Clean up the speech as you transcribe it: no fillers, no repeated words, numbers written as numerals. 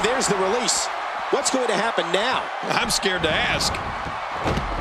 And there's the release. What's going to happen now? I'm scared to ask.